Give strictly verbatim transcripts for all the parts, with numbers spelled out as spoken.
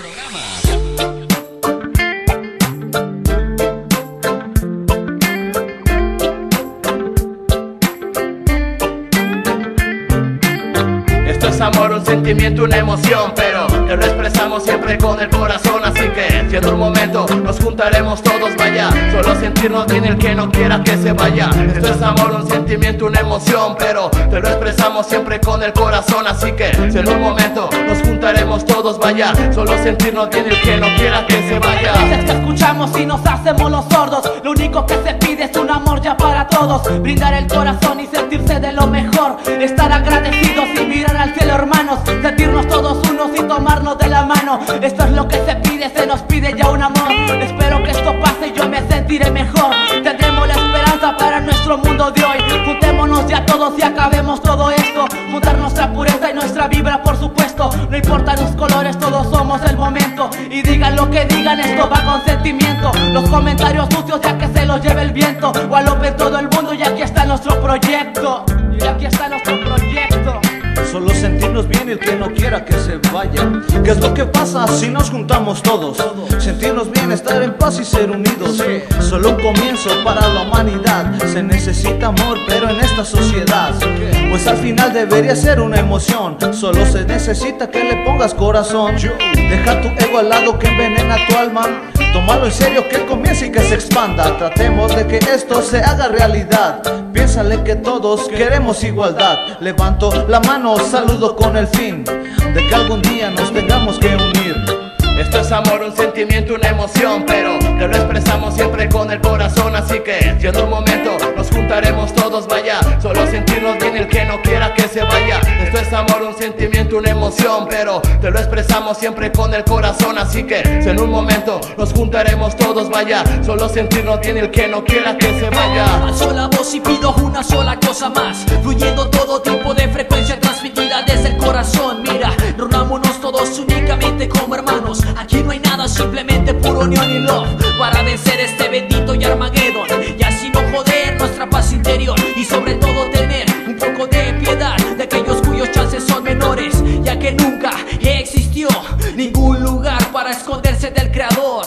Esto es amor, un sentimiento, una emoción, pero te lo expresamos siempre con el corazón. Así que si en un momento nos juntaremos todos, vaya, solo sentirnos bien, el que no quiera que se vaya. Esto es amor, un sentimiento, una emoción, pero te lo expresamos siempre con el corazón. Así que si en un momento nos juntaremos todos, vaya, solo sentirnos bien, el que no quiera que se vaya. Hay veces que escuchamos y nos hacemos los sordos. Lo único que se pide es un amor ya para todos. Brindar el corazón y sentirse de lo mejor. Estar agradecidos y mirar al cielo, hermanos. Sentirnos todos unos y tomarnos de la mano. Esto es lo que se pide, se nos pide ya un amor. Espero que esto pase y yo me sentiré mejor. Tendremos la esperanza para nuestro mundo de hoy. Juntémonos ya todos y acabemos todo esto. Juntar nuestra pureza y nuestra vibra, por supuesto. No importan los colores, todos somos el momento. Y digan lo que digan, esto va con sentimiento. Los comentarios sucios ya que se los lleve el viento. O al en todo el mundo y aquí está nuestro proyecto. Y aquí está nuestro proyecto. Solo sentirnos bien, el que no quiera que se vaya. ¿Qué es lo que pasa si nos juntamos todos? Sentirnos bien, estar en paz y ser unidos. Solo un comienzo para la humanidad. Se necesita amor, pero en esta sociedad, pues al final debería ser una emoción. Solo se necesita que le pongas corazón. Deja tu ego al lado que envenena tu alma. Tómalo en serio, que comience y que se expanda. Tratemos de que esto se haga realidad. Piénsale que todos queremos igualdad. Levanto la mano, saludo con el fin de que algún día nos tengamos que unir. Esto es amor, un sentimiento, una emoción, pero te lo expresamos siempre con el corazón. Así que si en un momento nos juntaremos todos, vaya, solo sentirnos bien, el que no quiera que se vaya. Esto es amor, un sentimiento, una emoción, pero te lo expresamos siempre con el corazón. Así que si en un momento nos juntaremos todos, vaya, solo sentirnos bien, el que no quiera que se vaya. Alzo la voz y pido una sola cosa más, fluyendo todo tipo de frecuencia transmitida desde el corazón. Mira, reunámonos todos únicamente como hermanos. Aquí no hay nada, simplemente puro unión y love, para vencer este bendito y Armagedón. Y así no joder nuestra paz interior. Y sobre todo tener un poco de piedad de aquellos cuyos chances son menores, ya que nunca existió ningún lugar para esconderse del Creador.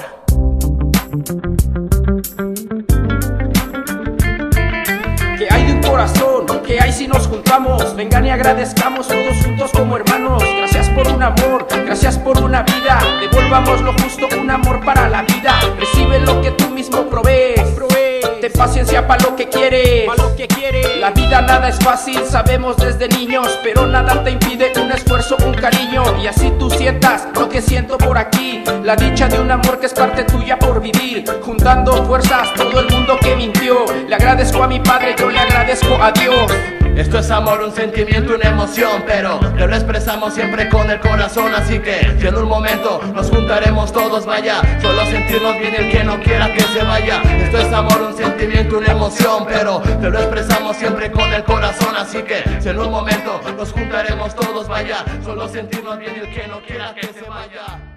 ¿Qué hay de un corazón? ¿Qué hay si nos juntamos? Vengan y agradezcamos todos juntos como hermanos. Gracias por un amor, gracias por una vida. Devolvamos lo justo, un amor para la vida. Recibe lo que tú mismo provees. Ten paciencia pa' lo que quieres. Pa' lo que quieres. La vida nada es fácil, sabemos desde niños, pero nada te impide un esfuerzo, un cariño. Y así tú sientas lo que siento por aquí. La dicha de un amor que es parte tuya por vivir. Juntando fuerzas, todo el mundo que mintió. Le agradezco a mi padre, yo le agradezco a Dios. Esto es amor, un sentimiento, una emoción, pero te lo expresamos siempre con el corazón. Así que si en un momento nos juntaremos todos, vaya, solo sentirnos bien, el que no quiera que se vaya. Esto es amor, un sentimiento, una emoción, pero te lo expresamos siempre con el corazón. Así que si en un momento nos juntaremos todos, vaya, solo sentirnos bien, el que no quiera que se vaya.